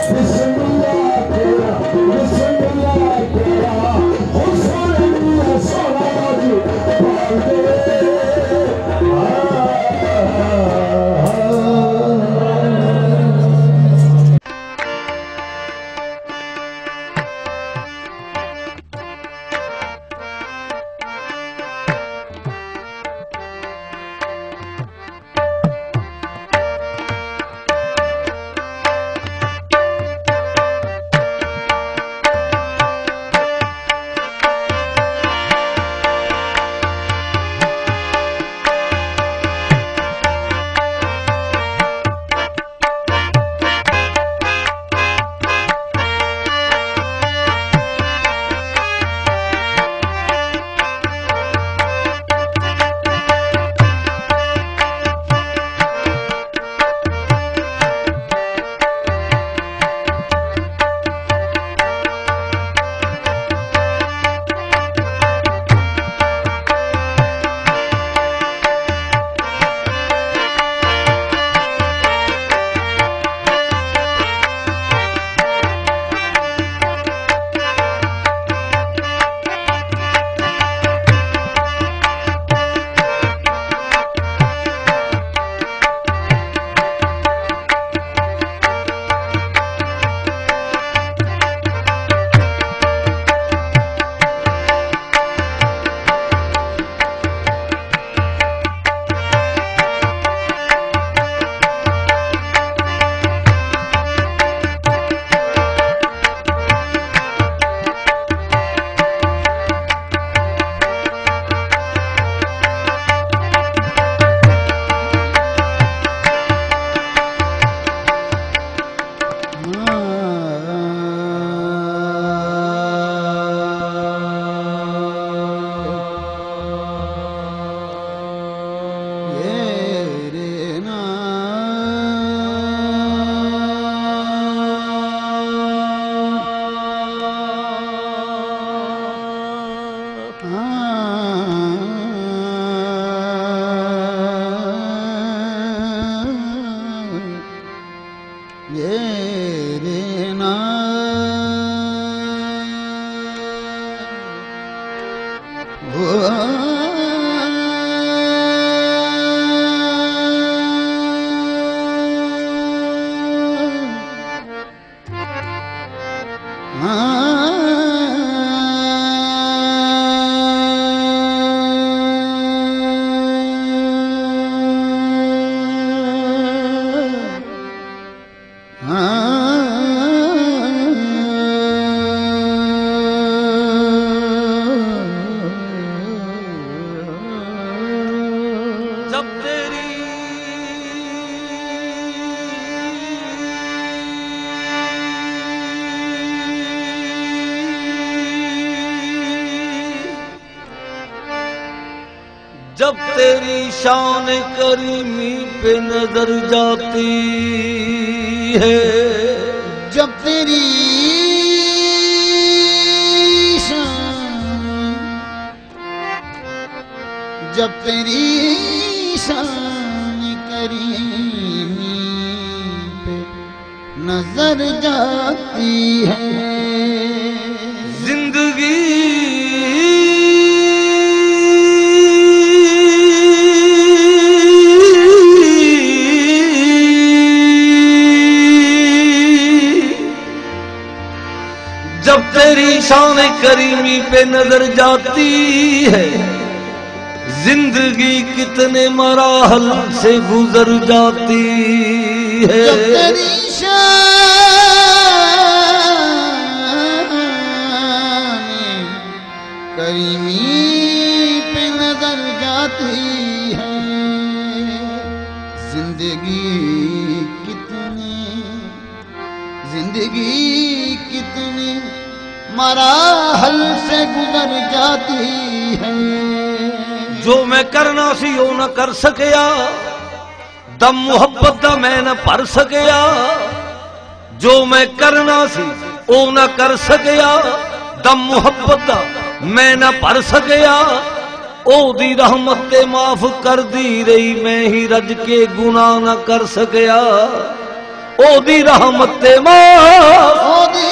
جب تیری شان کریمی پہ نظر جاتی ہے، جب تیری شان کریمی پہ نظر جاتی ہے، جب تیری شان کریمی پہ نظر جاتی ہے، زندگی کتنے مراحل سے گزر جاتی ہے، جب تیری شان کریمی پہ نظر جاتی ہے، زندگی کتنی مراحل سے گزر جاتی ہے، جو میں کرنا سی وہ نہ کر سکیا، دم محبت دا میں نہ بھر سکیا، جو میں کرنا سی وہ نہ کر سکیا، دم محبت دا میں نہ بھر سکیا، او دی رحمت تے معاف کر دی رہی، میں ہی رج کے گناہ نہ کر سکیا، او دی رحمت تے معاف او دی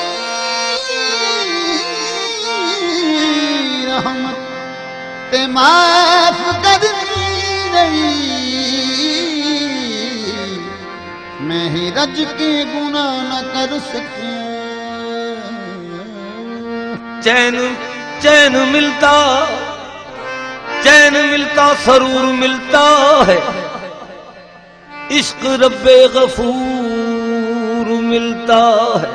رحمت تے معاف کرنی نہیں میں ہی رج کے گناہ نہ کر سکیا چین ملتا سرور ملتا ہے عشق رب غفور ملتا ہے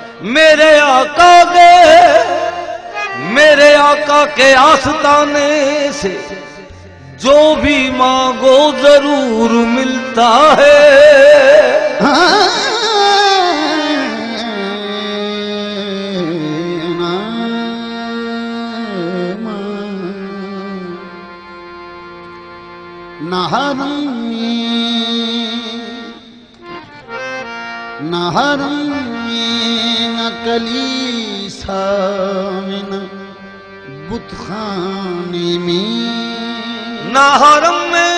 میرے آقا کے آستانے سے جو بھی مانگو ضرور ملتا ہے نہ حرم نہ کلیسا میں نہ بت خانے میں نہ حرم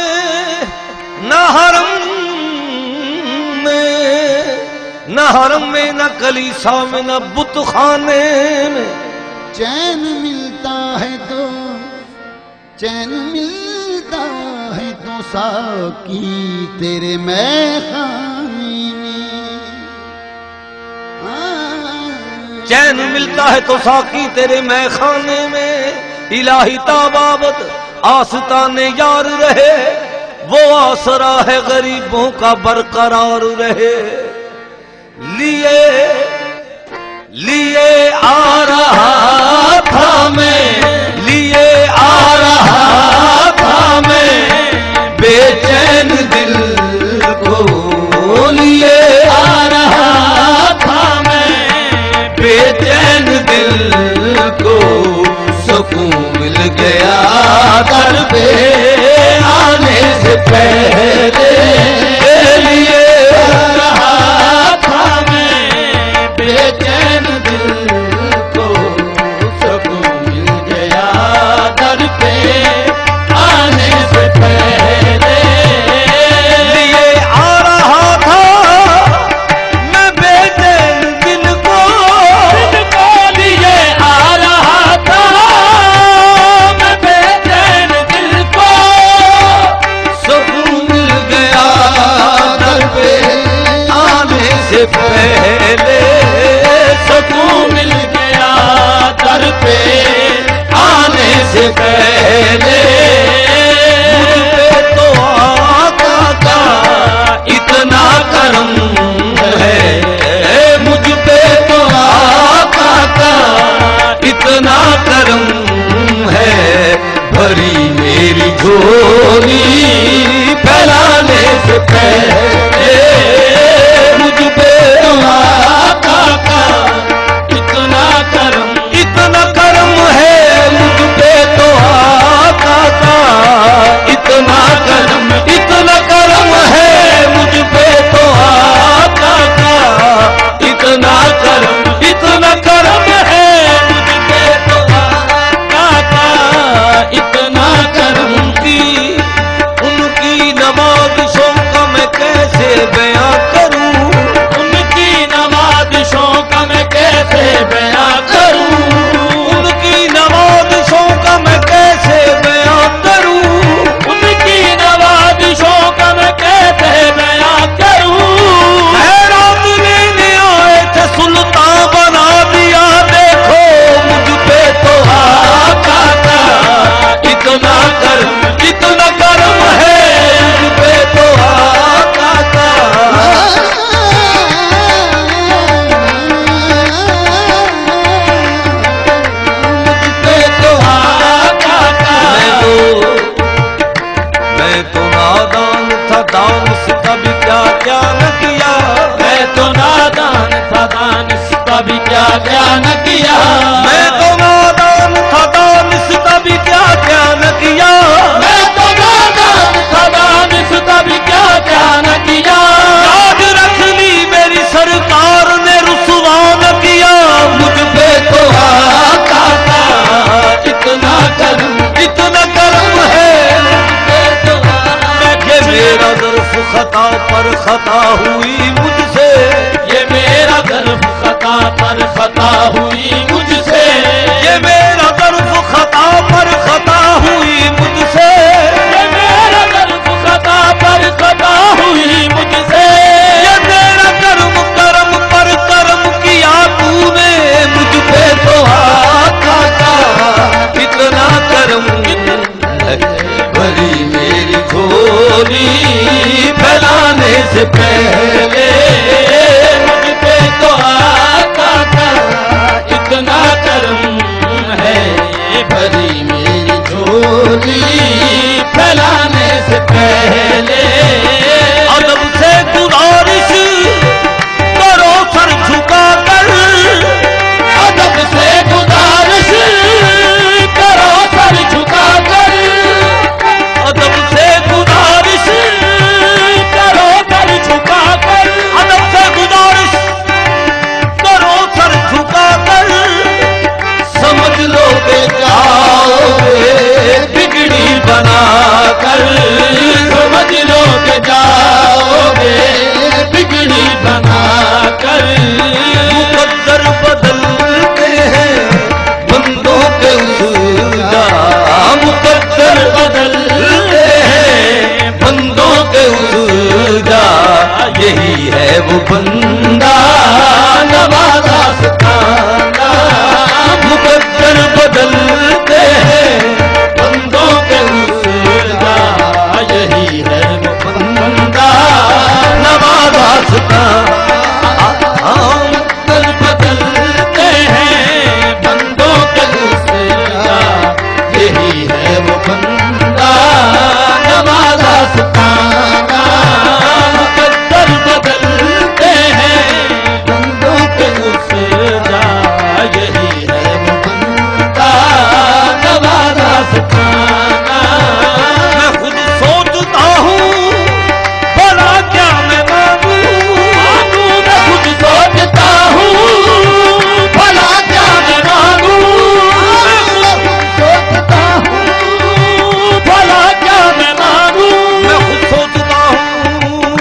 میں نہ کلیسا میں نہ بت خانے میں چین ملتا ہے تو ساقی تیرے میخانے میں چین ملتا ہے تو ساقی تیرے میخانے میں الہی تابابت آستان یار رہے وہ آسرا ہے غریبوں کا برقرار رہے لیے آ رہا تھا میں بے چین دل کو لیے آ رہا تھا میں بے چین دل کو سکون مل گیا در پہ آنے سے پہلے لیے آ رہا تھا میں بے چین دل کو سکون مل گیا در پہ آنے سے پہلے پہلے سکون مل گیا در پہ آنے سے پہلے مجھ پہ تو آقا کا اتنا کرم ہے مجھ پہ تو آقا کا اتنا کرم ہے بھری میری جھولی پھیلانے سے پہلے اتنا کرم ہے مجھ پہ تو آقا کا اتنا کرم ہے مجھ پہ تو آقا کا اتنا کرم ہے مجھ پہ تو آقا کا اتنا کرم ان کی نوازشوں کا میں کیسے بیاں کروں ان کی نوازشوں کا میں کیسے بیاں کروں ان کی نوازشوں کا میں کیسے بیاں کروں ان کی نوازشوں کا میں کیسے بیاں کروں حیرات لینے آئے تھے سلطان بنا دیا دیکھو مجھ پہ تو آقا کا اتنا کرم ہے مجھ پہ تو آقا کا میں تو نادان تھا دانش کا بھی کیا نہ کیا میں تو نادان تھا دانش کا بھی کیا نہ کیا میں تو نادان تھا دانش کا بھی کیا نہ کیا میں تو نادان تھا دانش کا بھی کیا نہ کیا یاد رکھ لی میری سرکار نے رسوا نہ کیا مجھ پہ تو آقا کا اتنا کرم ہے میرا ظرف خطا پر خطا ہوئی مجھ پر خطا ہوئی مجھ سے، یہ میرا ظرف خطا پر خطا ہوئی مجھ سے، یہ میرا ظرف خطا پر خطا ہوئی مجھ سے، یہ تیرا کرم کرم پر کرم کیا تو نے مجھ پہ تو آقا کا کتنا کرم ہے، بھری میری جھولی پھیلانے سے پہلے مجھ پہ تو آقا کا اتنا کرم ہے، بھری میری جھولی پھیلانے سے پہلے ادب سے گزارش کرو سر جھکا کر، ادب سے گزارش کرو سر جھکا کر، ادب سے گزارش کرو سر جھکا کر، ادب سے گزارش کرو سر جھکا کر، سمجھ لو کہ جاؤ گے بگڑی بنا کر، سمجھ لو کہ جاؤ گے بگڑی بنا کر، مقدر بدلتے ہیں بندوں کے اسجا، مقدر بدلتے ہیں بندوں کے اسجا، یہی ہے وہ بندہ نوازا ستانا، مقدر بدلتے ہیں بندوں کے اسجا، یہی ہے وہ بندہ نوازا ستانا، کل بدلتے ہیں بندوں کے اسجا، یہی ہے وہ بندہ نوازا ستانا، مقدر بدلتے ہیں بندوں کے اسجا، یہی ہے وہ بندہ نوازا ستانا، میں خود سوچتا ہوں بھلا کیا میں مانگوں، میں خود سوچتا ہوں بھلا کیا میں مانگوں، سوچتا ہوں بھلا کیا میں مانگوں، میں خود سوچتا ہوں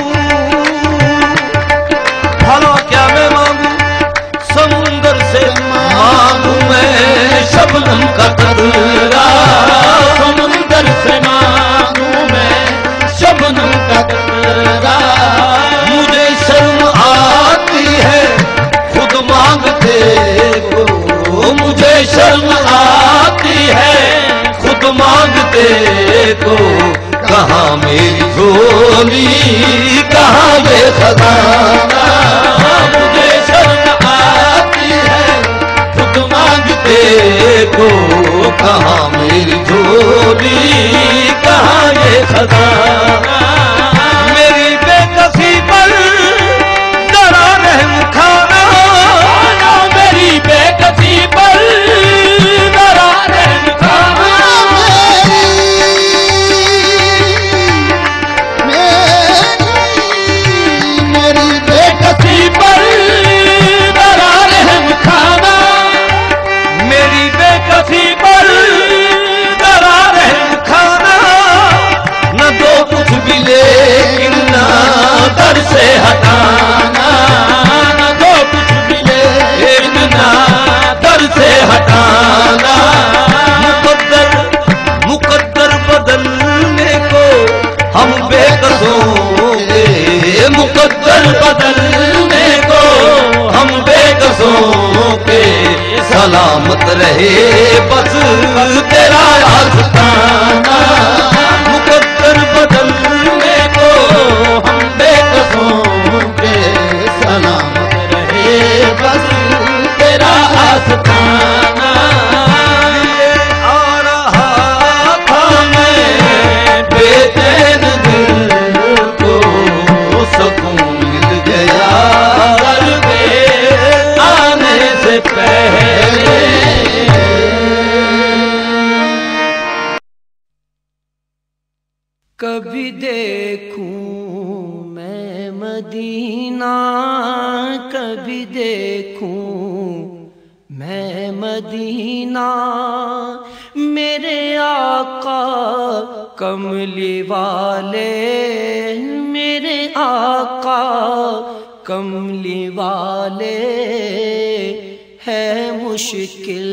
بھلا کیا میں مانگوں، سمندر سے مانگوں میں شبنم کا قطرہ، سمندر سے مانگوں میں شبنم کا قطرہ، مجھے شرم آتی ہے خود مانگتے کو، مجھے شرم آتی ہے خود مانگتے کو، کہاں میری جھولی کہاں یہ خزانہ، مجھے شرم آتی ہے خود مانگتے کو، کہاں میری جھولی کہاں یہ خزانہ، میری بے کسی پر ذرا رحم کھانا، میری بے کسی پر ذرا رحم کھانا، میری بے کسی پر ذرا رحم کھانا، میری بے کسی پر ذرا رحم کھانا، نہ دو کچھ بھی لیکن نہ در سے ہٹانا، نہ دو کچھ ملے ایک نہ در سے ہٹانا، مقدر بدلنے کو ہم بے قصوں کے، مقدر بدلنے کو ہم بے قصوں کے، سلامت رہے بس تیرا آستانہ، مقدر بدلنے کو ہم بے قصوں کے، سلامت رہے بس تیرا آستانہ، آ رہا تھا میں بے چین دل کو، سکون مل گیا درد آنے سے پہلے، کبھی دیکھوں میں مدینہ، کبھی دیکھوں میں مدینہ، میرے آقا کملی والے، میرے آقا کملی والے، ہے مشکل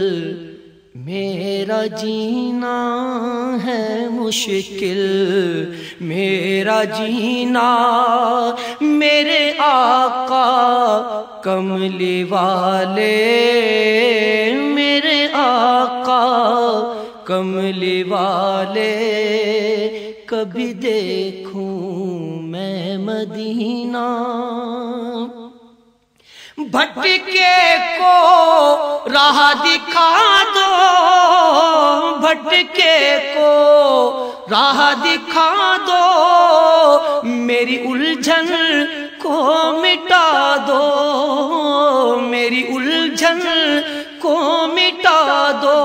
میرا جینا ہے مشکل میرا جینا میرے آقا کملی والے میرے آقا کملی والے کبھی دیکھوں میں مدینہ بھٹکے کو راہ دکھا دو بھٹکے کو راہ دکھا دو میری الجھن کو مٹا دو میری الجھن کو مٹا دو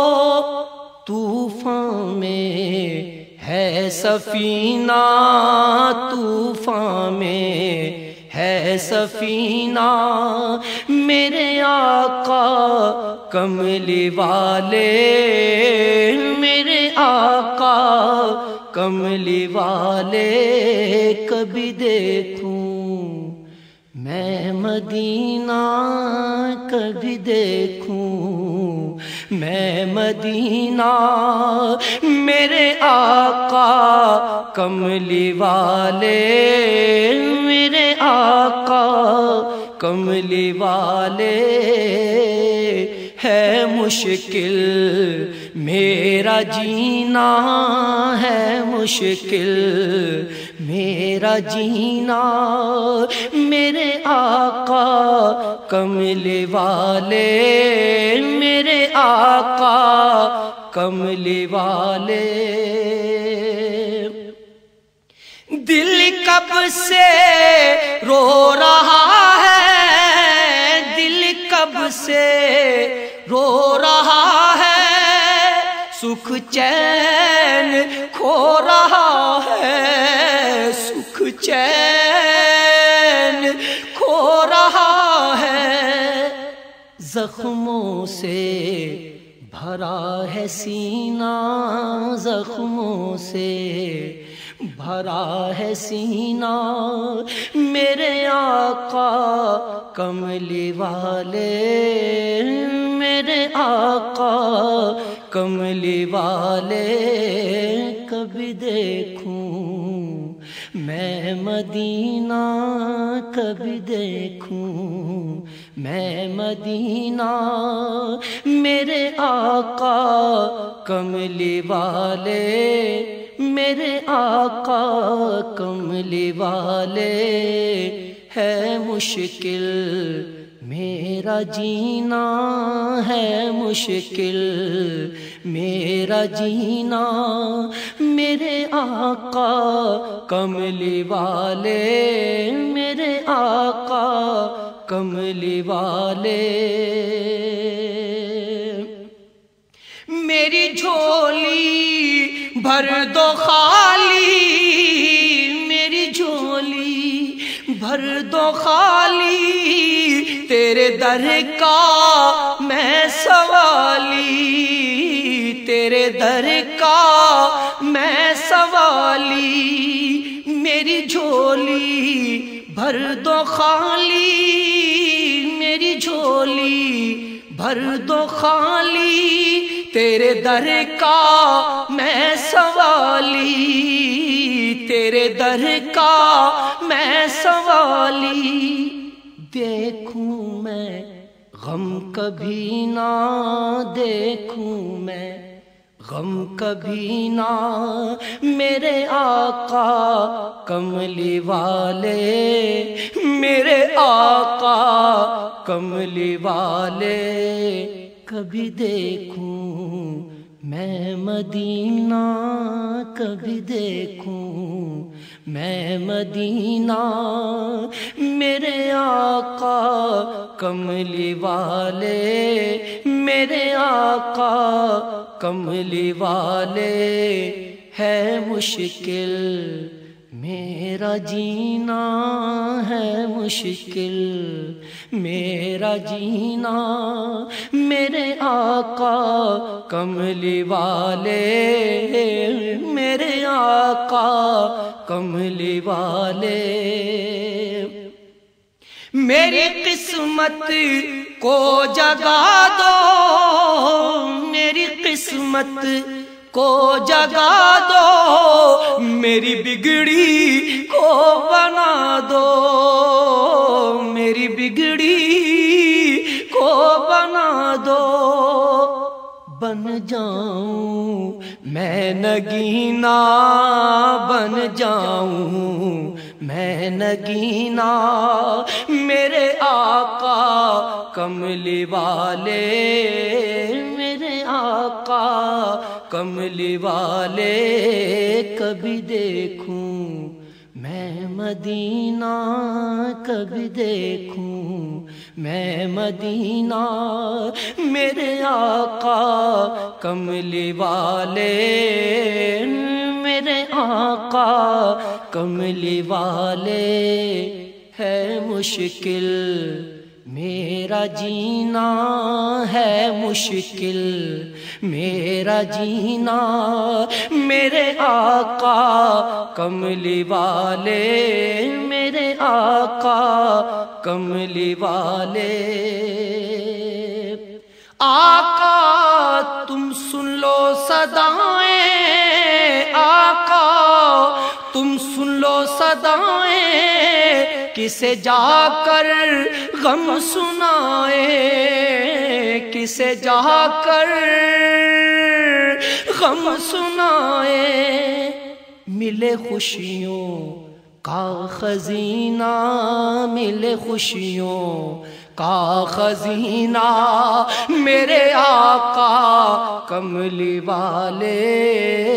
طوفان میں ہے سفینہ طوفان میں ہے سفینہ میرے آقا کملی والے میرے آقا کملی والے کبھی دیکھوں میں مدینہ کبھی دیکھوں میں مدینہ میرے آقا کملی والے میرے آقا کملی والے ہے مشکل میرا جینا ہے مشکل میرا جینا میرے آقا کملی والے میرے آقا کملی والے دل کب سے رو رہا ہے دل کب سے رو رہا ہے سکھ چین کھو رہا ہے سکھ چین کھو رہا ہے زخموں سے بھرا ہے سینہ زخموں سے بھرا ہے سینہ میرے آقا کملی والے میرے آقا کملی والے کبھی دیکھوں میں مدینہ کبھی دیکھوں میں مدینہ میرے آقا کملی والے میرے آقا کملی والے ہے مشکل میرا جینا ہے مشکل میرا جینا میرے آقا کملی والے میرے آقا کملی والے میری جھولی بھر دو خالی میری جھولی بھر دو خالی تیرے در کا میں سوالی تیرے در کا میں سوالی میری جھولی بھر دو خالی میری جھولی بھر دو خالی تیرے در کا میں سوالی تیرے در کا میں سوالی دیکھوں میں غم کبھی نہ دیکھوں میں غم کبھی نہ میرے آقا کملی والے میرے آقا کملی والے کبھی دیکھوں میں مدینہ کبھی دیکھوں میں مدینہ میرے آقا کملی والے میرے آقا کملی والے ہے مشکل میرا جینا ہے مشکل میرا جینا میرے آقا کملی والے میرے آقا کملی والے میری قسمت کو جگا دو، میری قسمت کو جگا دو، میری بگڑی کو بنا دو، میری بگڑی کو بنا دو، بن جاؤں میں نگینا، بن جاؤں میں نگینا، میرے آقا کملی والے، میرے آقا کملی والے، کبھی دیکھوں میں مدینہ، کبھی دیکھوں میں مدینہ، میرے آقا کملی والے، میرے آقا کملی والے، ہے مشکل میرا جینا، ہے مشکل میرا جینا، میرے آقا کملی والے، میرے آقا کملی والے۔ آقا تم سن لو صدائیں، آقا تم سن لو صدائیں، کسے جا کر غم سنائے، کسے جا کر غم سنائے، ملے خوشیوں کا خزینہ، ملے خوشیوں کا خزینہ، میرے آقا کملی والے،